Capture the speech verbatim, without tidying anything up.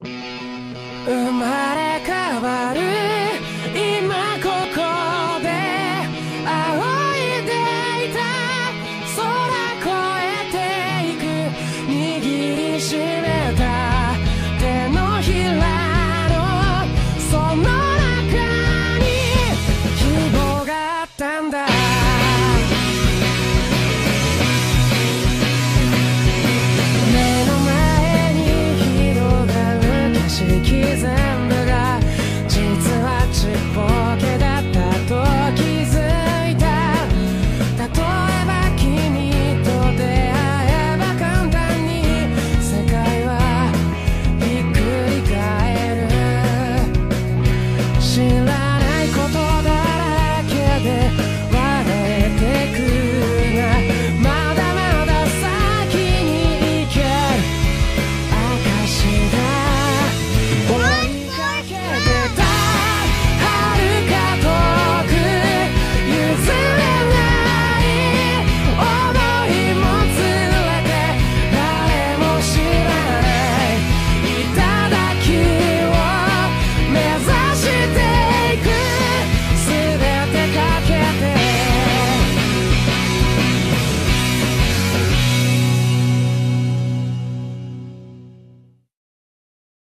生まれ変わる今ここで仰いでいた空越えていく握りしめた手のひらのその中に希望があったんだ。目の前に広がる景色